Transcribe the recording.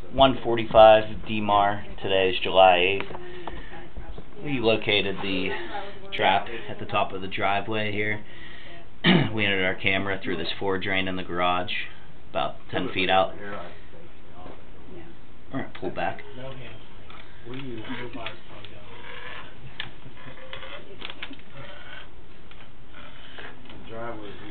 1:45 DMAR. Today is July 8th. We located the trap at the top of the driveway here. We entered our camera through this 4 drain in the garage, about 10 feet out. We're going to pull back. Driveway.